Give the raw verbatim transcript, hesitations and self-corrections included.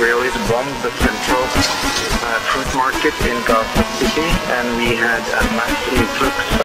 Israelis bombed the central uh, fruit market in Gaza City, and we had a massive flux